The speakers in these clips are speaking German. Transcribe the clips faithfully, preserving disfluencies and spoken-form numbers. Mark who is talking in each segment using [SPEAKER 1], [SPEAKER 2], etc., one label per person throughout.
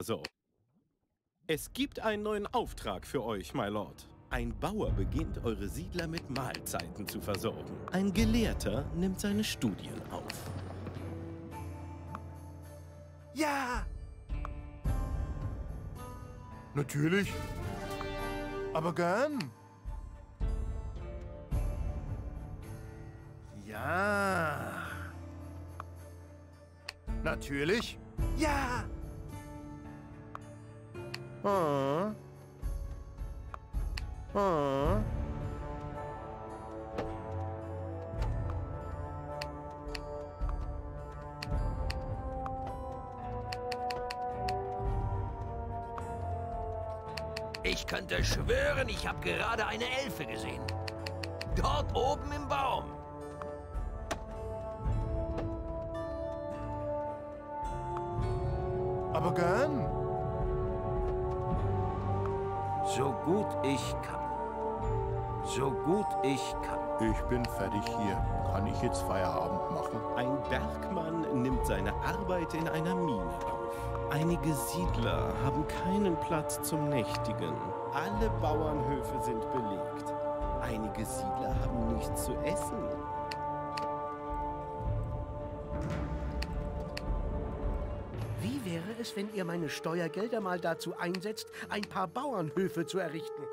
[SPEAKER 1] So. Es gibt einen neuen Auftrag für euch, my Lord. Ein Bauer beginnt, eure Siedler mit Mahlzeiten zu versorgen. Ein Gelehrter nimmt seine Studien auf.
[SPEAKER 2] Ja! Natürlich. Aber gern. Ja. Natürlich. Ja. Ah. Ah.
[SPEAKER 3] Ich könnte schwören, ich habe gerade eine Elfe gesehen. Dort oben im Baum.
[SPEAKER 2] Aber gern.
[SPEAKER 3] So gut ich kann. So gut ich kann.
[SPEAKER 2] Ich bin fertig hier. Kann ich jetzt Feierabend machen?
[SPEAKER 1] Ein Bergmann nimmt seine Arbeit in einer Mine auf. Einige Siedler haben keinen Platz zum Nächtigen. Alle Bauernhöfe sind belegt. Einige Siedler haben nichts zu essen.
[SPEAKER 4] Wie wäre es, wenn ihr meine Steuergelder mal dazu einsetzt, ein paar Bauernhöfe zu errichten?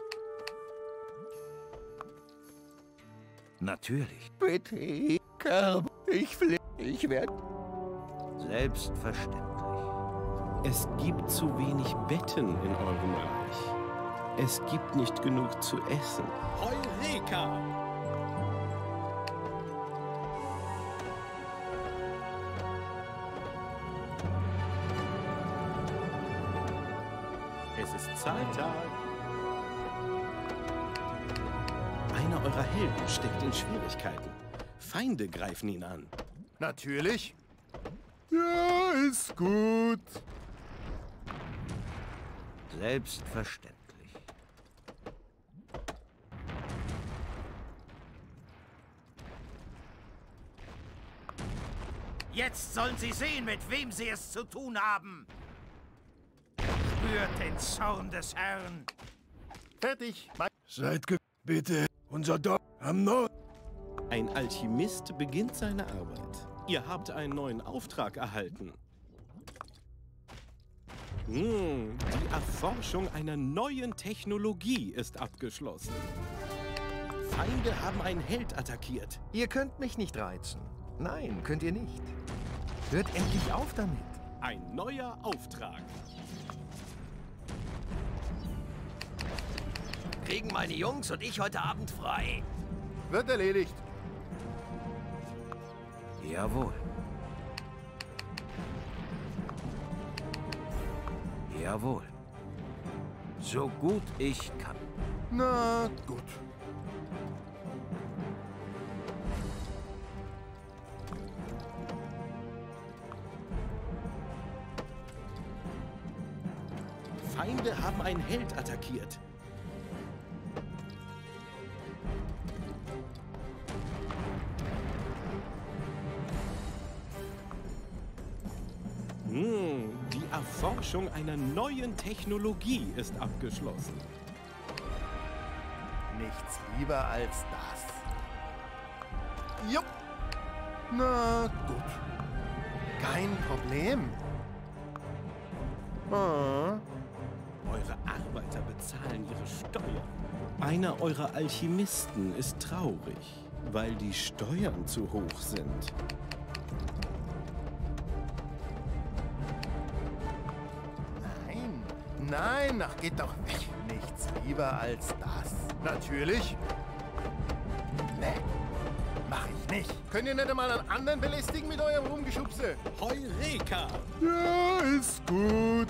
[SPEAKER 3] Natürlich.
[SPEAKER 2] Bitte, Kerl. Ich will. Ich werde.
[SPEAKER 3] Selbstverständlich.
[SPEAKER 1] Es gibt zu wenig Betten in eurem Reich. Es gibt nicht genug zu essen. Heureka! Es ist Zahltag. Einer eurer Helden steckt in Schwierigkeiten. Feinde greifen ihn an.
[SPEAKER 2] Natürlich. Ja, ist gut.
[SPEAKER 3] Selbstverständlich.
[SPEAKER 5] Jetzt sollen Sie sehen, mit wem Sie es zu tun haben. Spürt den Zorn des Herrn.
[SPEAKER 2] Fertig. Mein
[SPEAKER 6] Seid ge... Bitte. Unser Dorf am Nord...
[SPEAKER 1] Ein Alchemist beginnt seine Arbeit. Ihr habt einen neuen Auftrag erhalten. Hm, die Erforschung einer neuen Technologie ist abgeschlossen. Feinde haben einen Held attackiert.
[SPEAKER 7] Ihr könnt mich nicht reizen. Nein, könnt ihr nicht. Hört endlich auf damit.
[SPEAKER 1] Ein neuer Auftrag.
[SPEAKER 3] Kriegen meine Jungs und ich heute Abend frei.
[SPEAKER 2] Wird erledigt.
[SPEAKER 3] Jawohl. Jawohl. So gut ich kann.
[SPEAKER 2] Na gut.
[SPEAKER 1] Feinde haben einen Held attackiert. Hm, die Erforschung einer neuen Technologie ist abgeschlossen.
[SPEAKER 2] Nichts lieber als das. Jupp. Na gut. Kein Problem. Ah.
[SPEAKER 1] Eure Arbeiter bezahlen ihre Steuern. Einer eurer Alchemisten ist traurig, weil die Steuern zu hoch sind.
[SPEAKER 2] Nein. Nein, ach geht doch weg. Nichts lieber als das. Natürlich. Nee. Mach ich nicht. Könnt ihr nicht einmal einen anderen belästigen mit eurem Rumgeschubse?
[SPEAKER 1] Heureka!
[SPEAKER 2] Ja, ist gut.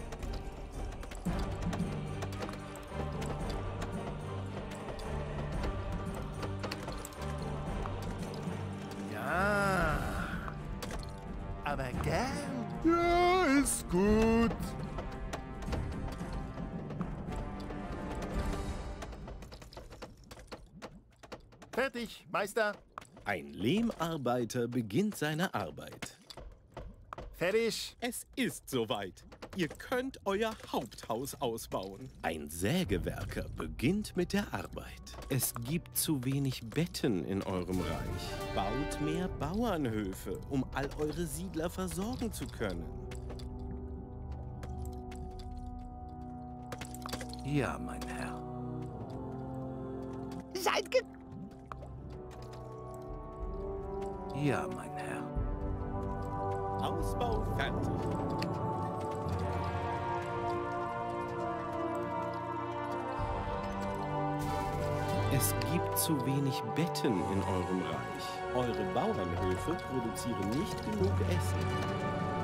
[SPEAKER 2] Ja. Aber gern. Ja, ist gut. Fertig, Meister.
[SPEAKER 1] Ein Lehmarbeiter beginnt seine Arbeit.
[SPEAKER 2] Fertig.
[SPEAKER 1] Es ist soweit. Ihr könnt euer Haupthaus ausbauen. Ein Sägewerker beginnt mit der Arbeit. Es gibt zu wenig Betten in eurem Reich. Baut mehr Bauernhöfe, um all eure Siedler versorgen zu können.
[SPEAKER 3] Ja, mein Herr.
[SPEAKER 8] Seid ge...
[SPEAKER 3] Ja, mein Herr.
[SPEAKER 1] Ausbau fertig. Es gibt zu wenig Betten in eurem Reich. Eure Bauernhöfe produzieren nicht genug Essen.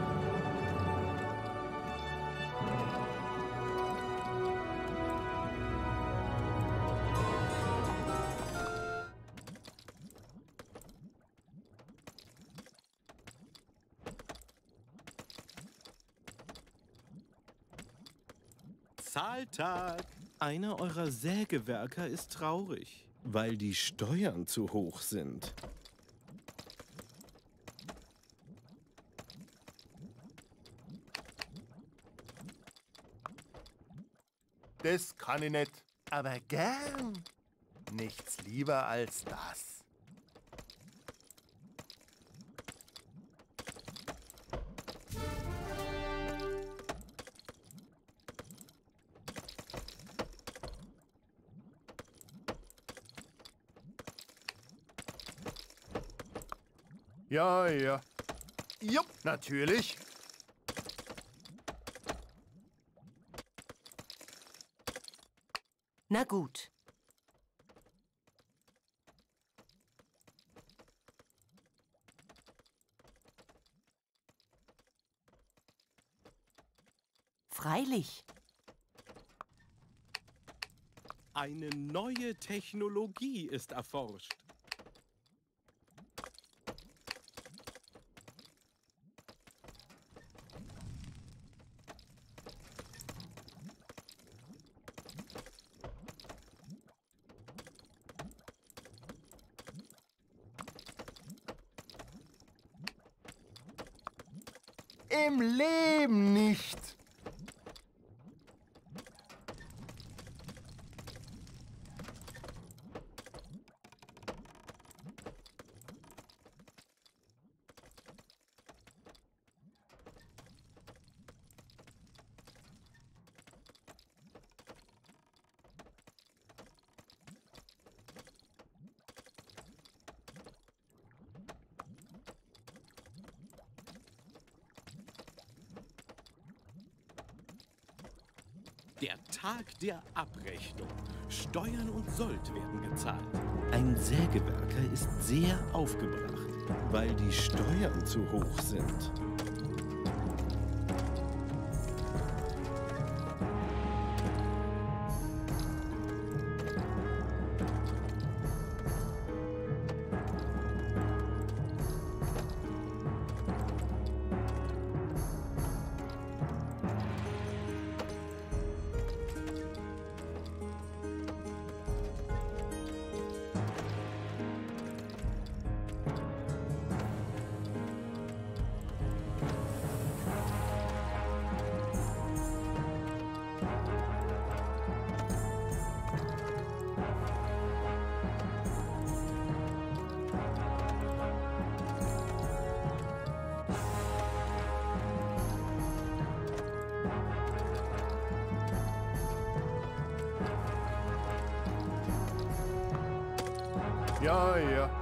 [SPEAKER 1] Zahltag! Einer eurer Sägewerker ist traurig, weil die Steuern zu hoch sind.
[SPEAKER 2] Das kann ich nicht. Aber gern. Nichts lieber als das. Ja, ja. Jupp, natürlich.
[SPEAKER 8] Na gut. Freilich.
[SPEAKER 1] Eine neue Technologie ist erforscht.
[SPEAKER 2] Im Leben nicht.
[SPEAKER 1] Der Tag der Abrechnung. Steuern und Sold werden gezahlt. Ein Sägewerker ist sehr aufgebracht, weil die Steuern zu hoch sind.
[SPEAKER 2] Ja, ja.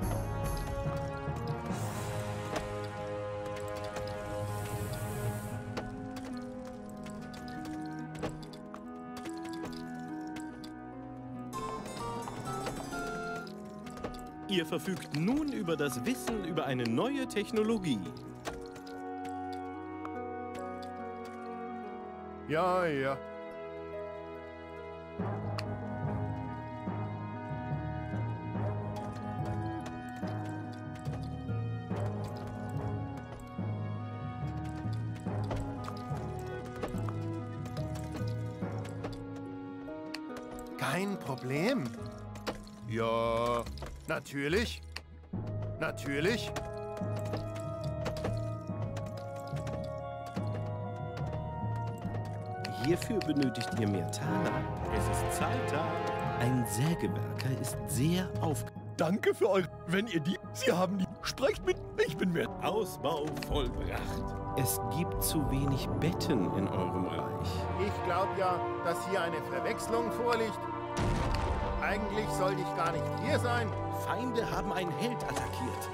[SPEAKER 1] Ihr verfügt nun über das Wissen über eine neue Technologie.
[SPEAKER 2] Ja, ja. Kein Problem. Ja, natürlich. Natürlich.
[SPEAKER 1] hierfür benötigt ihr mehr Taler. Es ist Zahltag. Ein Sägewerker ist sehr aufgeregt.
[SPEAKER 6] Danke für eure... Wenn ihr die... Sie haben die... Sprecht mit... Ich bin mehr...
[SPEAKER 1] Ausbau vollbracht. Es gibt zu wenig Betten in eurem Reich.
[SPEAKER 2] Ich glaube ja, dass hier eine Verwechslung vorliegt. Eigentlich sollte ich gar nicht hier sein.
[SPEAKER 1] Feinde haben einen Held attackiert.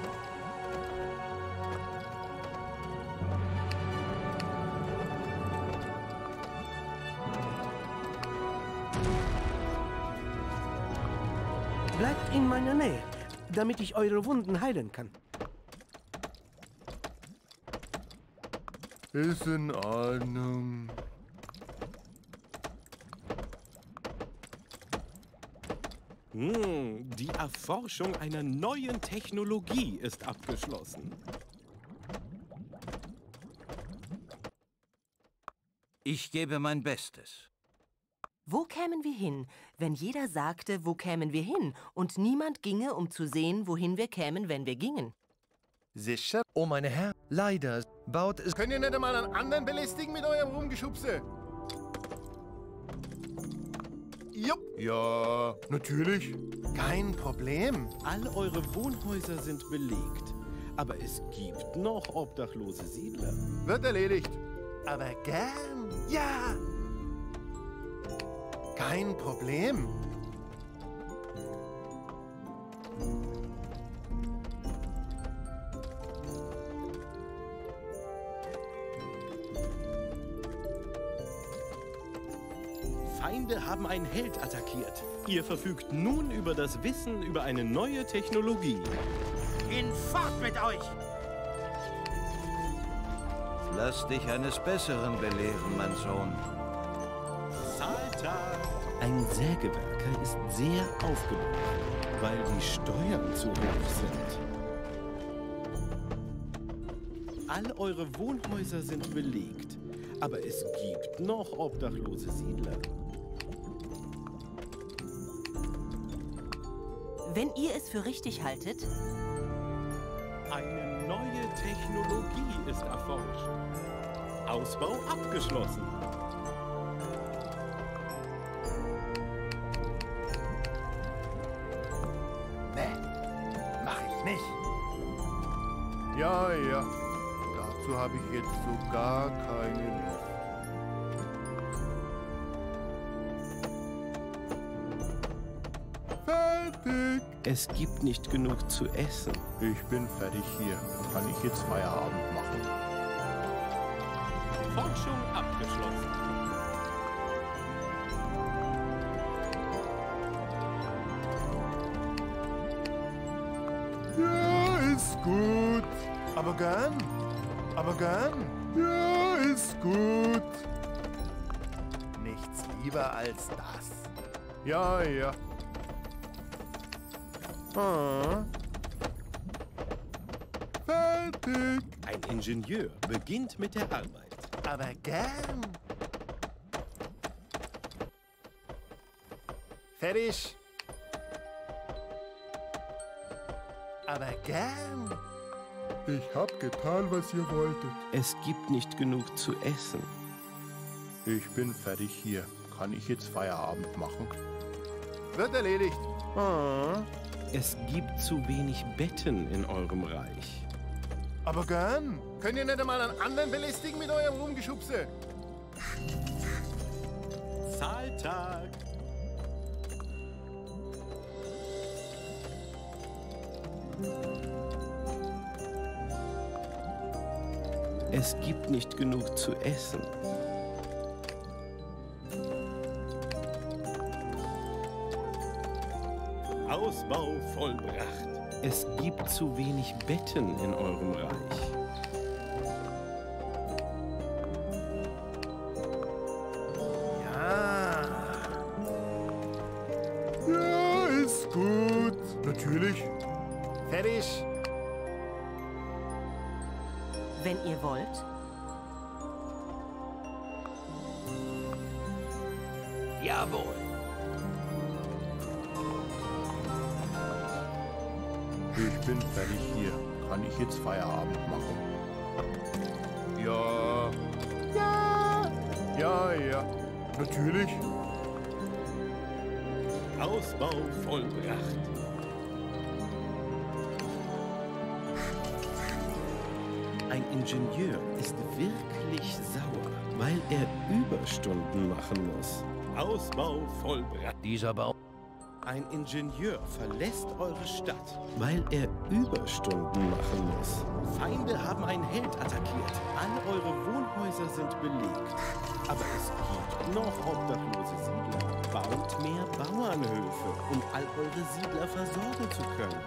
[SPEAKER 4] Bleibt in meiner Nähe, damit ich eure Wunden heilen kann.
[SPEAKER 2] Ist in Ordnung.
[SPEAKER 1] Hm, die Erforschung einer neuen Technologie ist abgeschlossen.
[SPEAKER 5] Ich gebe mein Bestes.
[SPEAKER 8] Wo kämen wir hin, wenn jeder sagte, wo kämen wir hin, und niemand ginge, um zu sehen, wohin wir kämen, wenn wir gingen?
[SPEAKER 7] Sicher? Oh, meine Herren, leider baut es...
[SPEAKER 2] Könnt ihr nicht einmal einen anderen belästigen mit eurem Rumgeschubse? Jupp. Ja, natürlich. Kein Problem.
[SPEAKER 1] All eure Wohnhäuser sind belegt. Aber es gibt noch obdachlose Siedler.
[SPEAKER 2] Wird erledigt. Aber gern. Ja. Kein Problem.
[SPEAKER 1] Feinde haben einen Held attackiert. Ihr verfügt nun über das Wissen über eine neue Technologie.
[SPEAKER 5] Hinfort mit euch! Lass dich eines Besseren belehren, mein Sohn.
[SPEAKER 1] Zahltag! Ein Sägewerker ist sehr aufgebracht, weil die Steuern zu hoch sind. All eure Wohnhäuser sind belegt, aber es gibt noch obdachlose Siedler.
[SPEAKER 8] Wenn ihr es für richtig haltet,
[SPEAKER 1] Eine neue Technologie ist erforscht. Ausbau abgeschlossen.
[SPEAKER 2] Nee, mach ich nicht. Ja, ja. Dazu habe ich jetzt so gar keine Lust. Fertig.
[SPEAKER 1] Es gibt nicht genug zu essen.
[SPEAKER 2] Ich bin fertig hier. Kann ich jetzt Feierabend machen?
[SPEAKER 1] Forschung abgeschlossen.
[SPEAKER 2] Ja, ist gut. Aber gern. Aber gern. Ja, ist gut. Nichts lieber als das. Ja, ja. Ah. Fertig.
[SPEAKER 1] Ein Ingenieur beginnt mit der Arbeit.
[SPEAKER 2] Aber gern. Fertig. Aber gern. Ich hab getan, was ihr wolltet.
[SPEAKER 1] Es gibt nicht genug zu essen.
[SPEAKER 2] Ich bin fertig hier. Kann ich jetzt Feierabend machen? Wird erledigt. Ah.
[SPEAKER 1] Es gibt zu wenig Betten in eurem Reich.
[SPEAKER 2] Aber gern. Könnt ihr nicht einmal einen anderen belästigen mit eurem Rumgeschubse?
[SPEAKER 1] Zahltag! Es gibt nicht genug zu essen. Ausbau vollbracht. Es gibt zu wenig Betten in eurem Reich.
[SPEAKER 2] Ja. Ja, ist gut. Natürlich. Fertig.
[SPEAKER 8] wenn ihr wollt.
[SPEAKER 3] Jawohl.
[SPEAKER 2] Ich bin fertig hier. Kann ich jetzt Feierabend machen? Ja. Ja. Ja, ja. Natürlich.
[SPEAKER 1] Ausbau vollbracht. Ein Ingenieur ist wirklich sauer, weil er Überstunden machen muss. Ausbau vollbracht.
[SPEAKER 3] Dieser Bau...
[SPEAKER 1] Ein Ingenieur verlässt eure Stadt, weil er Überstunden machen muss. Feinde haben einen Held attackiert. All eure Wohnhäuser sind belegt. Aber es gibt noch obdachlose Siedler. Baut mehr Bauernhöfe, um all eure Siedler versorgen zu können.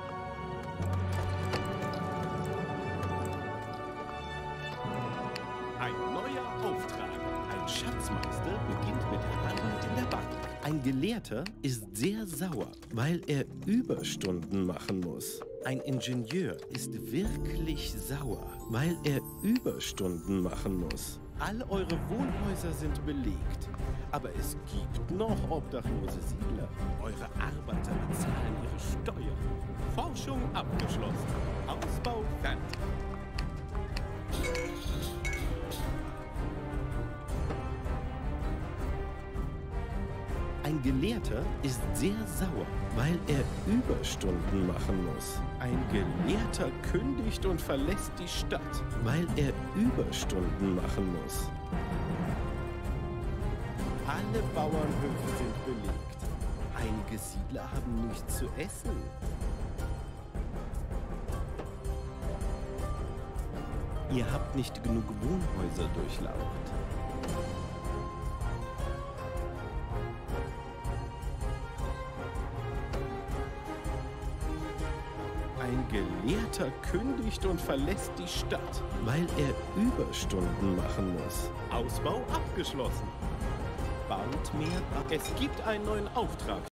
[SPEAKER 1] Ein neuer Auftrag. Ein Schatzmeister beginnt mit der Arbeit in der Bank. Ein Gelehrter ist sehr sauer, weil er Überstunden machen muss. Ein Ingenieur ist wirklich sauer, weil er Überstunden machen muss. All eure Wohnhäuser sind belegt, aber es gibt noch obdachlose Siedler. Eure Arbeiter bezahlen ihre Steuern. Forschung abgeschlossen. Ausbau fertig. Ein Gelehrter ist sehr sauer, weil er Überstunden machen muss. Ein Gelehrter kündigt und verlässt die Stadt, weil er Überstunden machen muss. Alle Bauernhöfe sind belegt. Einige Siedler haben nichts zu essen. Ihr habt nicht genug Wohnhäuser durchlaucht. Ein Gelehrter kündigt und verlässt die Stadt, weil er Überstunden machen muss. Ausbau abgeschlossen. Baut mehr. Es gibt einen neuen Auftrag.